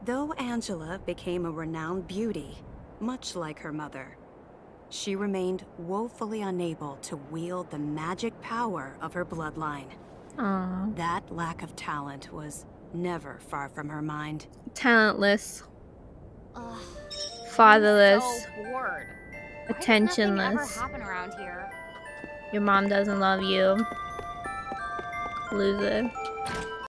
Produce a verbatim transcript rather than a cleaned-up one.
Though Angela became a renowned beauty, much like her mother, she remained woefully unable to wield the magic power of her bloodline. Aww. That lack of talent was never far from her mind. Talentless. Ugh, Fatherless. I'm so bored. Attentionless. Why does nothing ever happen around here? Your mom doesn't love you. Loser.